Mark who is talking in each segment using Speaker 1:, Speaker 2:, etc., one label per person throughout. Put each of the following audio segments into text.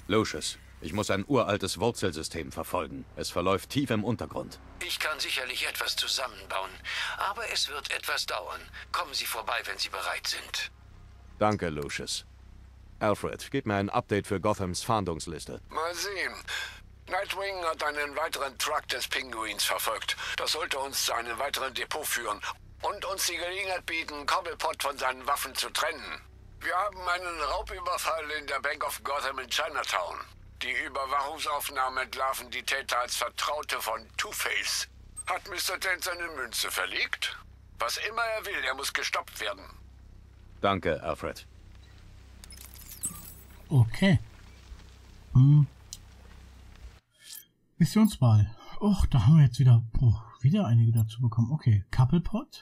Speaker 1: Lucius, ich muss ein uraltes Wurzelsystem verfolgen. Es verläuft tief im Untergrund.
Speaker 2: Ich kann sicherlich etwas zusammenbauen, aber es wird etwas dauern. Kommen Sie vorbei, wenn Sie bereit sind.
Speaker 1: Danke, Lucius. Alfred, gib mir ein Update für Gothams Fahndungsliste.
Speaker 2: Mal sehen. Nightwing hat einen weiteren Truck des Pinguins verfolgt. Das sollte uns zu einem weiteren Depot führen und uns die Gelegenheit bieten, Cobblepot von seinen Waffen zu trennen. Wir haben einen Raubüberfall in der Bank of Gotham in Chinatown. Die Überwachungsaufnahmen entlarven die Täter als Vertraute von Two-Face. Hat Mr. Dent seine Münze verlegt? Was immer er will, er muss gestoppt werden.
Speaker 1: Danke, Alfred.
Speaker 3: Okay. Missionswahl. Och, da haben wir jetzt wieder einige dazu bekommen. Okay, Cobblepot.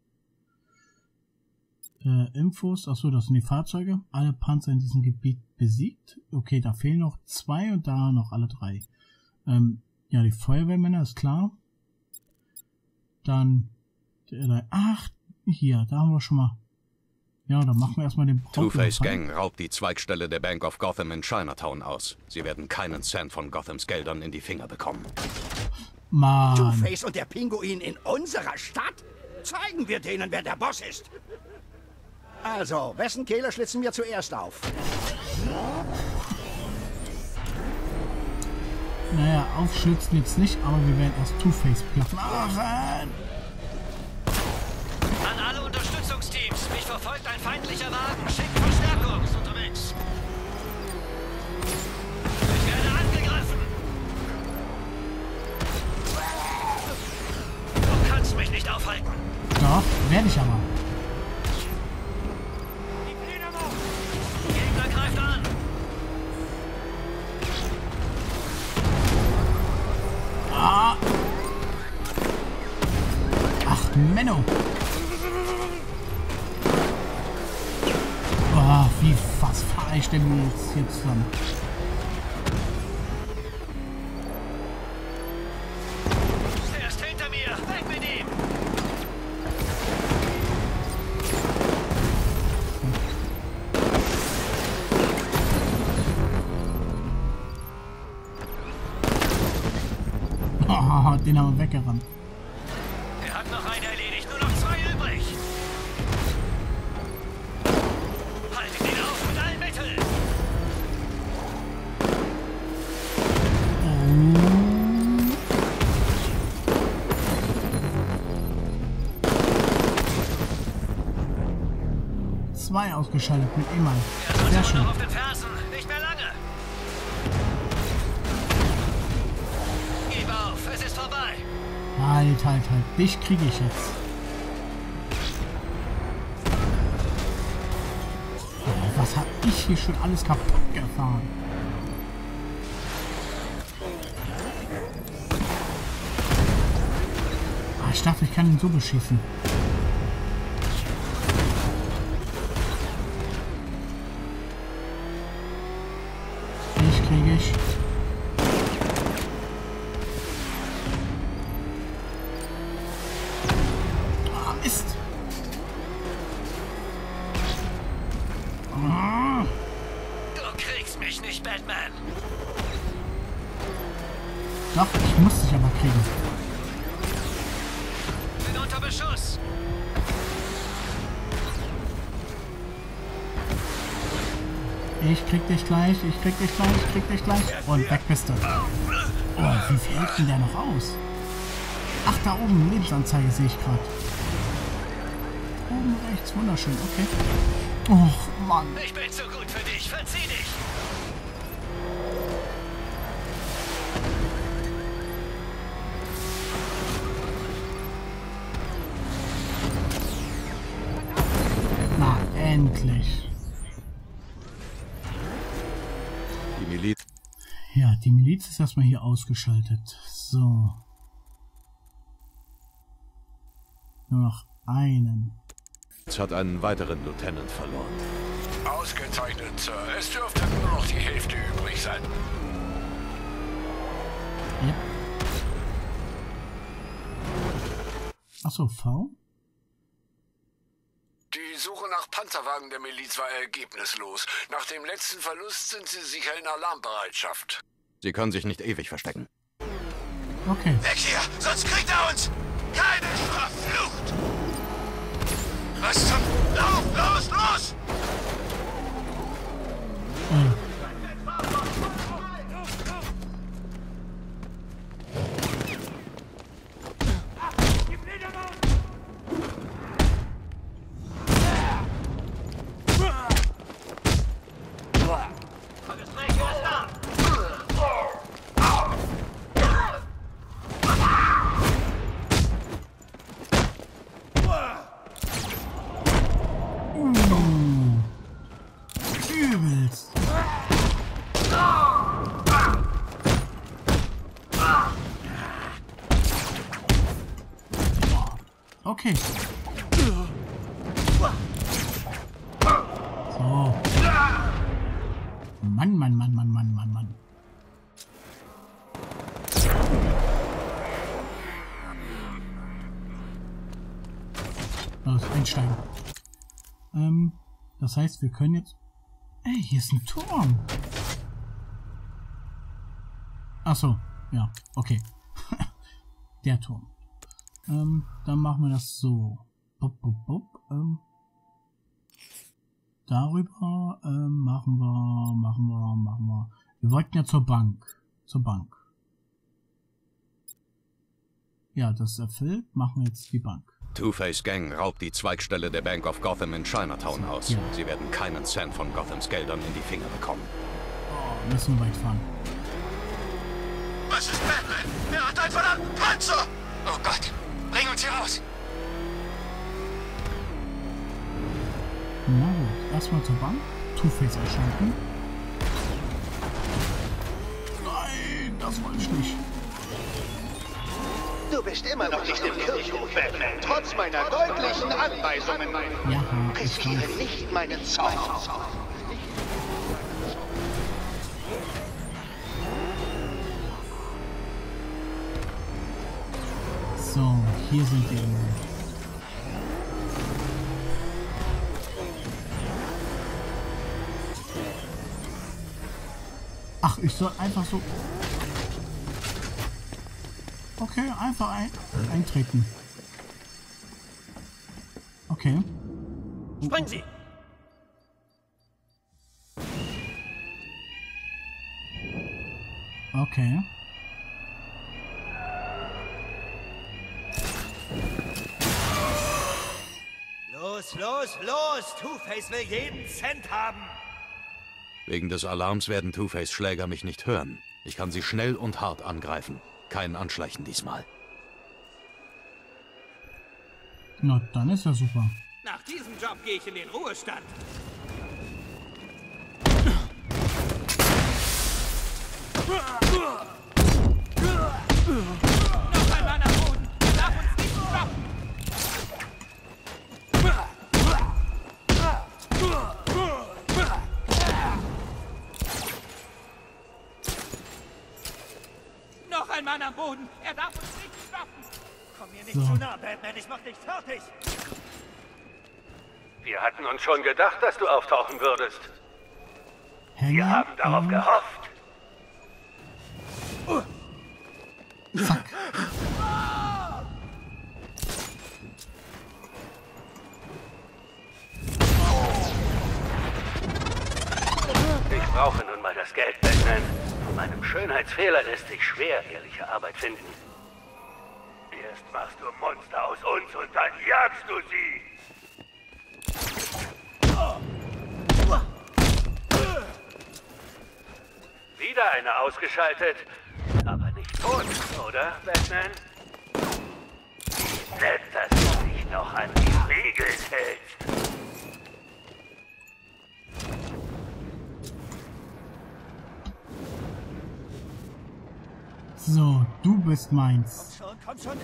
Speaker 3: Infos, achso, das sind die Fahrzeuge. Alle Panzer in diesem Gebiet besiegt. Okay, da fehlen noch 2 und da noch alle 3. Ja, die Feuerwehrmänner ist klar. Dann, ach, hier, da haben wir schon mal. Ja, dann machen wir erstmal den
Speaker 1: Two-Face Gang raubt die Zweigstelle der Bank of Gotham in Chinatown aus. Sie werden keinen Cent von Gothams Geldern in die Finger bekommen.
Speaker 3: Mann.
Speaker 4: Two-Face und der Pinguin in unserer Stadt? Zeigen wir denen, wer der Boss ist. Also, wessen Kehle schlitzen wir zuerst auf?
Speaker 3: Naja, aufschlitzen jetzt nicht, aber wir werden erst Two-Face platt machen.
Speaker 5: An alle Unterstützungsteams, mich verfolgt ein feindlicher Wagen. Schickt Verstärkung, ist unterwegs. Ich werde angegriffen. Du kannst mich nicht aufhalten.
Speaker 3: Doch, werde ich aber.
Speaker 5: Gegner greift an.
Speaker 3: Ah. Ach, Menno. Oh, wie was fahre ich denn jetzt hier zusammen?
Speaker 5: Er ist hinter mir. Weg mit ihm.
Speaker 3: Oh, den haben wir weggerannt.
Speaker 5: Er hat noch einen erledigt. Nur noch 2 übrig. Haltet ihn auf mit allen Mitteln.
Speaker 3: Zwei ausgeschaltet mit E-Mail.
Speaker 5: Er
Speaker 3: Sehr
Speaker 5: sollte
Speaker 3: schön.
Speaker 5: noch auf den Fersen. Nicht mehr lange. Gib auf. Es ist vorbei.
Speaker 3: Halt. Dich kriege ich jetzt. Was hab ich hier schon alles kaputt gefahren? Ah, ich dachte, ich kann ihn so beschießen. Dich kriege ich. Ah, Mist. Ah.
Speaker 5: Du kriegst mich nicht, Batman.
Speaker 3: Doch, ich muss dich aber kriegen.
Speaker 5: Bin unter Beschuss.
Speaker 3: Ich krieg dich gleich. Und weg bist du. Oh, wie fällt denn der noch aus? Ach, da oben, Lebensanzeige sehe ich gerade. Oben rechts, wunderschön, okay. Och, Mann.
Speaker 5: Ich bin zu gut für dich. Verzieh dich.
Speaker 3: Na, endlich.
Speaker 1: Die Miliz
Speaker 3: Ja, die Miliz ist erstmal hier ausgeschaltet. So. Nur noch einen.
Speaker 1: hat einen weiteren Lieutenant verloren.
Speaker 2: Ausgezeichnet, Sir. Es dürfte nur noch die Hälfte übrig sein.
Speaker 3: Ja. Achso, V?
Speaker 2: Die Suche nach Panzerwagen der Miliz war ergebnislos. Nach dem letzten Verlust sind sie sicher in Alarmbereitschaft.
Speaker 1: Sie können sich nicht ewig verstecken.
Speaker 3: Okay.
Speaker 5: Weg hier, sonst kriegt er uns! Keine Verflucht! Was zum... Los, los, los!
Speaker 3: Übelst. Okay. So. Mann. Los, einsteigen. Das heißt, wir können jetzt... Ey, hier ist ein Turm. Ach so, ja, okay. Der Turm. Dann machen wir das so. Darüber machen wir. Wir wollten ja zur Bank. Ja, das ist erfüllt. Machen wir jetzt die Bank.
Speaker 1: Two-Face Gang raubt die Zweigstelle der Bank of Gotham in Chinatown aus.
Speaker 3: Ja.
Speaker 1: Sie werden keinen Cent von Gothams Geldern in die Finger bekommen.
Speaker 3: Oh, müssen wir weit fahren.
Speaker 5: Was ist Batman? Er hat einen verdammten Panzer! Oh Gott, bring uns hier raus!
Speaker 3: Na gut, erstmal zur Bank. Two-Face erschalten. Nein, das wollte ich nicht.
Speaker 6: Du bist immer noch nicht im Kirchhof, Batman, trotz meiner deutlichen Anweisungen.
Speaker 3: Ja, ich
Speaker 6: Riskiere
Speaker 3: weiß.
Speaker 6: nicht meinen Zorn.
Speaker 3: So, hier sind wir. Ach, ich soll einfach so... Okay, einfach eintreten. Okay.
Speaker 5: Springen Sie!
Speaker 3: Okay.
Speaker 5: Los! Two-Face will jeden Cent haben!
Speaker 1: Wegen des Alarms werden Two-Face Schläger mich nicht hören. Ich kann sie schnell und hart angreifen. Kein Anschleichen diesmal.
Speaker 3: Na, dann ist ja super.
Speaker 5: Nach diesem Job gehe ich in den Ruhestand. Noch einmal nach Boden! Darf uns nicht stoppen! Noch ein Mann am Boden! Er darf uns nicht stoppen! Komm mir nicht
Speaker 3: So.
Speaker 5: zu nah, Batman! Ich mach dich fertig!
Speaker 7: Wir hatten uns schon gedacht, dass du auftauchen würdest.
Speaker 3: Hängen,
Speaker 7: Wir haben darauf gehofft.
Speaker 3: Zack.
Speaker 7: Ich brauche nun mal das Geld, Batman. Von meinem Schönheitsfehler lässt sich schwer ehrliche Arbeit finden. Erst machst du Monster aus uns und dann jagst du sie. Wieder eine ausgeschaltet, aber nicht tot, oder, Batman? Nett, dass du dich noch an die Regeln hältst.
Speaker 3: So, du bist meins.
Speaker 5: Komm schon!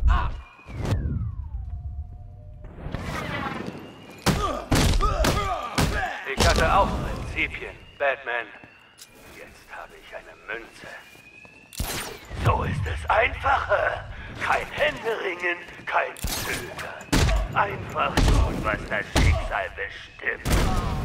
Speaker 7: Ich hatte auch Prinzipien, Batman. Jetzt habe ich eine Münze. So ist es einfacher. Kein Händeringen, kein Zögern. Einfach tun, was das Schicksal Bestimmt.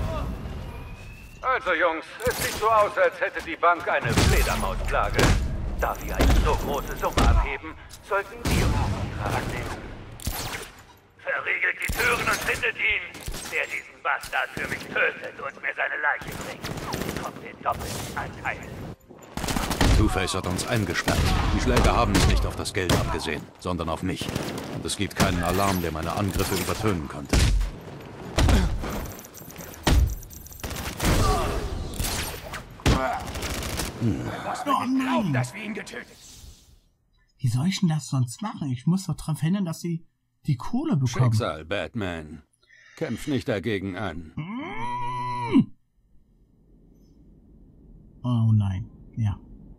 Speaker 7: Also Jungs, es sieht so aus, als hätte die Bank eine Fledermausplage. Da wir eine so große Summe abheben, sollten wir uns annehmen. Verriegelt die Türen und findet ihn. Wer diesen Bastard für mich tötet und mir seine Leiche bringt, bekommt den doppelten Anteil.
Speaker 1: Two-Face hat uns eingesperrt. Die Schläger haben es nicht auf das Geld abgesehen, sondern auf mich. Und es gibt keinen Alarm, der meine Angriffe übertönen könnte.
Speaker 3: Oh nein!
Speaker 4: Dass wir ihn getötet.
Speaker 3: Wie soll ich denn das sonst machen? Ich muss doch daran verhindern, dass sie die Kohle bekommen.
Speaker 1: Schicksal, Batman. Kämpf nicht dagegen an.
Speaker 3: Oh nein, ja.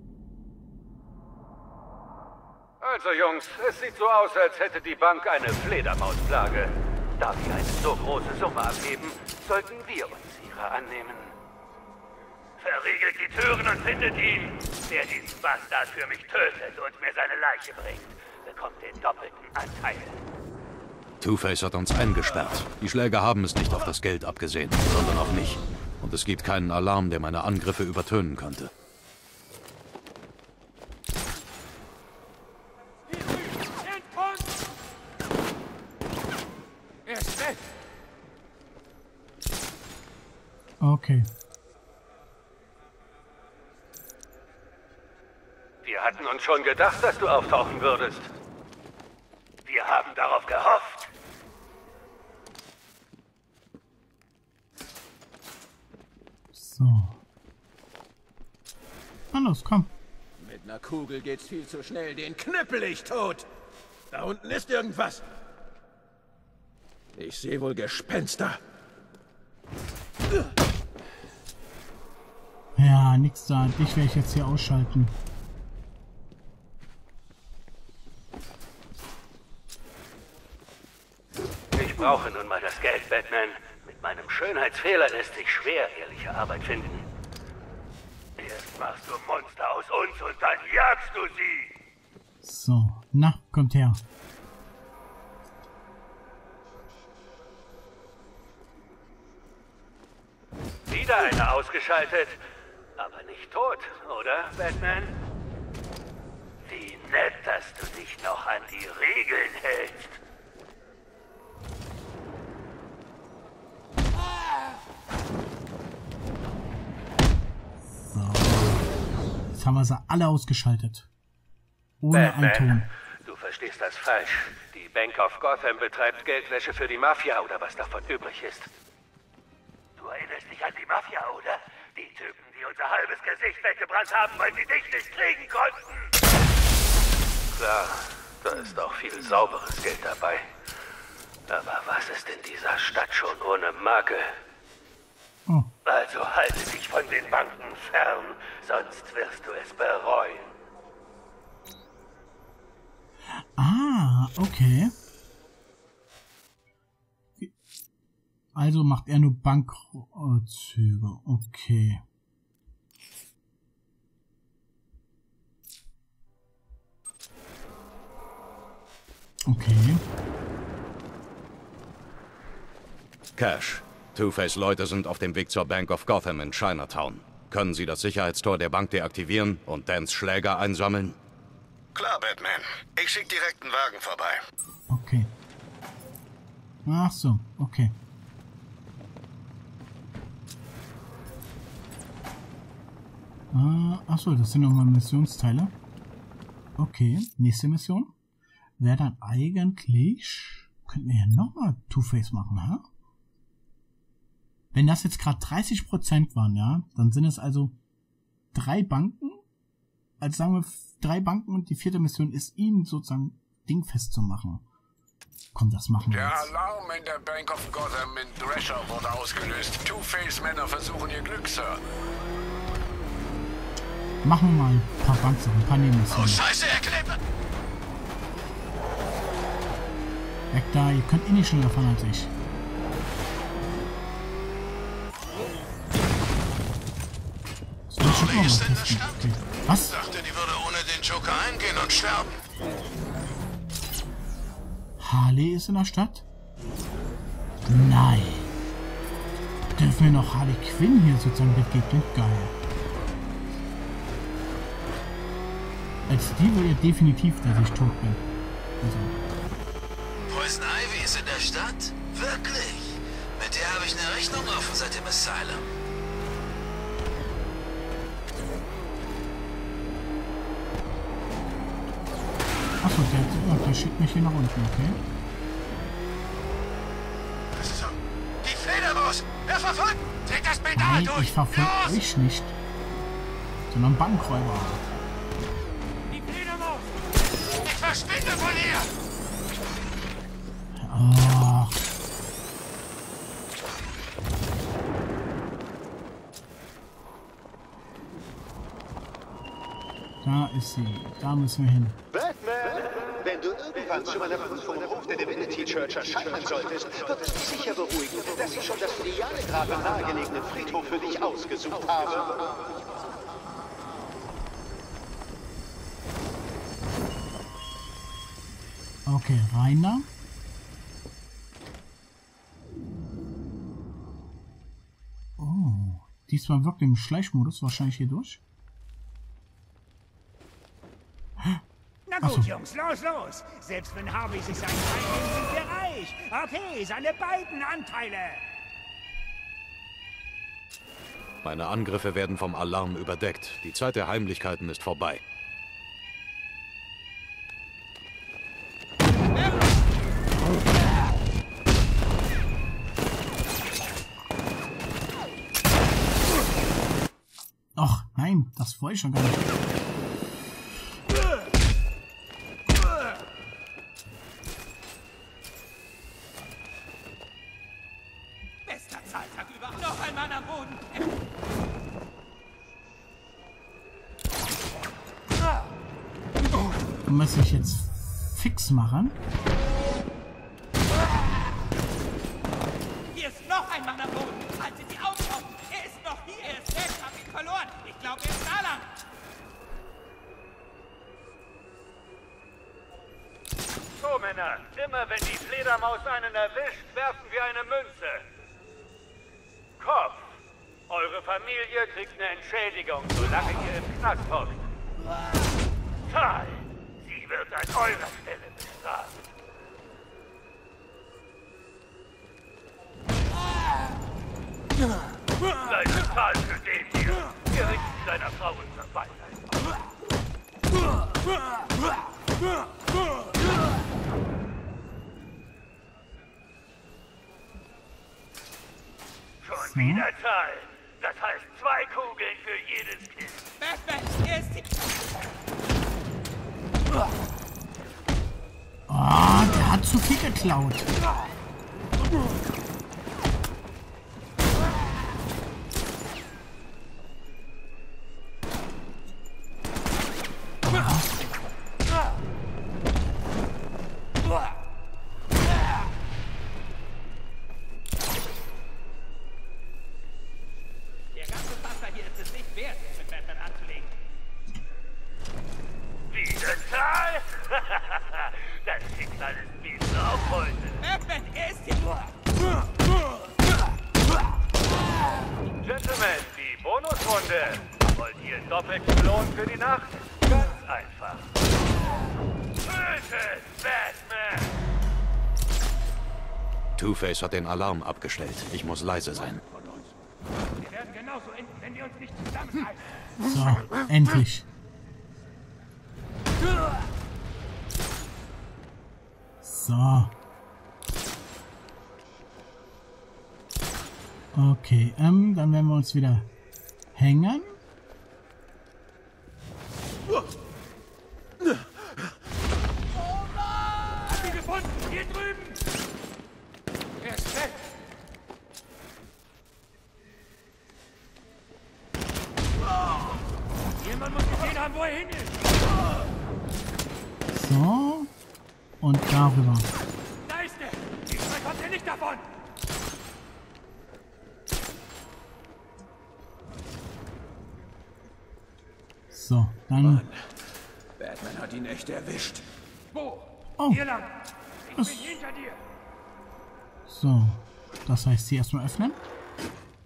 Speaker 7: Also Jungs, es sieht so aus, als hätte die Bank eine Fledermausplage. Da wir eine so große Summe abheben, sollten wir uns ihrer annehmen. Verriegelt die Türen und findet ihn. Wer diesen Bastard für mich tötet und mir seine Leiche bringt, bekommt den doppelten Anteil.
Speaker 1: Two-Face hat uns eingesperrt. Die Schläger haben es nicht auf das Geld abgesehen, sondern auf mich. Und es gibt keinen Alarm, der meine Angriffe übertönen könnte.
Speaker 4: Er ist weg.
Speaker 3: Okay.
Speaker 7: Wir hatten uns schon gedacht, dass du auftauchen würdest. Wir haben darauf gehofft.
Speaker 3: So. Na los, komm.
Speaker 4: Mit einer Kugel geht's viel zu schnell. Den knüppel ich tot. Da unten ist irgendwas. Ich sehe wohl Gespenster.
Speaker 3: Ja, nix da. Dich werde ich jetzt hier ausschalten.
Speaker 7: Ich brauche nun mal das Geld, Batman. Mit meinem Schönheitsfehler lässt sich schwer ehrliche Arbeit finden. Erst machst du Monster aus uns und dann jagst du sie.
Speaker 3: So, na, kommt her.
Speaker 7: Wieder einer ausgeschaltet, aber nicht tot, oder, Batman? Wie nett, dass du dich noch an die Regeln hältst.
Speaker 3: So. Jetzt haben wir sie alle ausgeschaltet. Ohne einen Ton.
Speaker 7: Du verstehst das falsch. Die Bank of Gotham betreibt Geldwäsche für die Mafia oder was davon übrig ist. Du erinnerst dich an die Mafia, oder? Die Typen, die unser halbes Gesicht weggebrannt haben, weil sie dich nicht kriegen konnten. Klar, da ist auch viel sauberes Geld dabei. Aber was ist in dieser Stadt schon ohne Makel?
Speaker 3: Oh.
Speaker 7: Also halte dich von den Banken fern, sonst wirst du es bereuen.
Speaker 3: Ah, okay. Also macht er nur Bankzüge. Okay. Okay.
Speaker 1: Cash. Two-Face-Leute sind auf dem Weg zur Bank of Gotham in Chinatown. Können Sie das Sicherheitstor der Bank deaktivieren und Dans Schläger einsammeln?
Speaker 2: Klar, Batman. Ich schicke direkt einen Wagen vorbei.
Speaker 3: Okay. Ach so, okay. Ach so, das sind nochmal Missionsteile. Okay, nächste Mission. Wäre dann eigentlich... Könnten wir ja nochmal Two-Face machen, ha? Wenn das jetzt gerade 30% waren, ja, dann sind es also 3 Banken. Also sagen wir 3 Banken und die 4. Mission ist ihn sozusagen dingfest zu machen. Komm, das machen wir
Speaker 2: Der
Speaker 3: jetzt.
Speaker 2: Alarm in der Bank of Gotham in Thrasher wurde ausgelöst. Two-Face-Männer versuchen ihr Glück, Sir.
Speaker 3: Machen wir mal ein paar Banksachen, ein paar Nebenmissionen.
Speaker 5: Oh, Scheiße, er klebt!
Speaker 3: Weg da, ihr könnt eh nicht schneller fahren als ich. Das will ich schon auch mal
Speaker 5: ist in der
Speaker 3: testen.
Speaker 5: Stadt.
Speaker 3: Okay. Was?
Speaker 5: Ich dachte, die würde ohne den Joker eingehen und sterben.
Speaker 3: Harley ist in der Stadt? Nein. dürfen wir noch Harley Quinn hier sozusagen begegnen. Geil. Als die will ja definitiv, dass ich tot bin. Also.
Speaker 5: Poison Ivy ist in der Stadt? Wirklich? Mit der habe ich eine Rechnung offen seit dem Asylum.
Speaker 3: Achso, der schickt mich hier nach unten, okay?
Speaker 5: Das ist so. Die Fledermaus! Er verfolgt! Dreht das Pedal
Speaker 3: Nein,
Speaker 5: durch!
Speaker 3: ich verfolge euch nicht. Sondern Bankräuber.
Speaker 5: Die Fledermaus! Ich verschwinde von hier!
Speaker 3: Oh. Da ist sie. Da müssen wir hin.
Speaker 6: Batman! Wenn du irgendwann zu meiner Prüfung im Hof der Divinity Church erscheinen solltest, wird es dich sicher beruhigen, dass ich schon das ideale Grab im nahegelegenen Friedhof für dich ausgesucht habe.
Speaker 3: Okay, Rainer. Oh, diesmal wirkt im Schleichmodus wahrscheinlich hier durch.
Speaker 8: Na gut, Jungs, los! Selbst wenn Harvey sich seinen Teil nimmt, sind wir reich. Okay, seine beiden Anteile.
Speaker 1: Meine Angriffe werden vom Alarm überdeckt. Die Zeit der Heimlichkeiten ist vorbei.
Speaker 3: Ach, nein, das wollte ich schon gar nicht.
Speaker 8: Bester Zahltag überhaupt. Noch ein Mann am Boden.
Speaker 3: Muss ich jetzt fix machen?
Speaker 8: Hier ist noch ein Mann am Boden. Haltet die Augen offen. Er ist noch hier. Er ist weg. Hab ihn verloren. Ich glaube, er ist da lang.
Speaker 7: So, Männer, immer wenn die Fledermaus einen erwischt, werfen wir eine Münze. Kopf. Eure Familie kriegt eine Entschädigung, solange ihr im Knast hockt. Zahl. Sie wird an eurer Stelle bestraft. Seine Zahl für den hier. Gericht seiner Frau und zur Weisheit. Schon wieder Zahlen. Das heißt 2 Kugeln für jedes Kind.
Speaker 8: Batman, er ist die...
Speaker 3: Oh, der hat zu viel geklaut.
Speaker 8: Der ganze Pasta hier ist es nicht wert, sich mit Batman anzulegen.
Speaker 7: Diese Zahl? Das Schicksal ist wie es auch heute.
Speaker 8: Batman, er ist hier...
Speaker 7: Gentlemen, die Bonusrunde. Wollt ihr doppelten Lohn für die Nacht? Ganz einfach. Tötet Batman!
Speaker 1: Two-Face hat den Alarm abgestellt. Ich muss leise sein.
Speaker 8: Wir werden genauso enden, wenn wir uns nicht zusammenhalten.
Speaker 3: So, endlich. So. Okay, dann werden wir uns wieder hängen.
Speaker 8: Hab ihn gefunden! Hier drüben! Er ist weg! Jemand muss gesehen haben, wo er hin ist!
Speaker 3: So. Und darüber.
Speaker 8: Da ist er! Diesmal kommt er nicht davon!
Speaker 3: So, dann.
Speaker 8: Batman hat ihn echt erwischt. Wo?
Speaker 3: Oh.
Speaker 8: Hier lang! Ich
Speaker 3: Das-
Speaker 8: bin hinter dir!
Speaker 3: So. Das heißt, sie erstmal öffnen.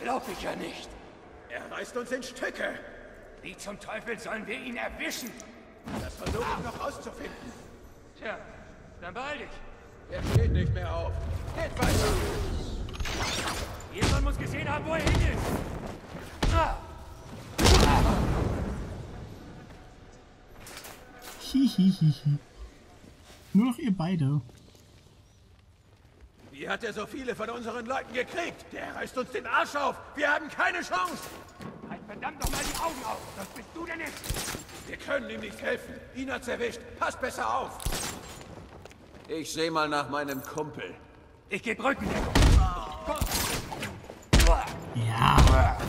Speaker 5: glaub ich ja nicht.
Speaker 9: Er reißt uns in Stücke.
Speaker 5: Wie zum Teufel sollen wir ihn erwischen?
Speaker 9: Das versuche ich noch auszufinden.
Speaker 5: Tja, dann beeil dich.
Speaker 9: Er steht nicht mehr auf. Geht weiter.
Speaker 5: Jemand muss gesehen haben, wo er hin ist.
Speaker 3: Hihihihi. Nur noch ihr beide.
Speaker 9: Wie hat er so viele von unseren Leuten gekriegt? Der reißt uns den Arsch auf. Wir haben keine Chance.
Speaker 5: Halt verdammt doch mal die Augen auf. Was bist du denn jetzt?
Speaker 9: Wir können ihm nicht helfen. Ihn hat's erwischt. Passt besser auf.
Speaker 10: Ich seh mal nach meinem Kumpel.
Speaker 5: Ich geb Rückendeckung.
Speaker 3: Ja.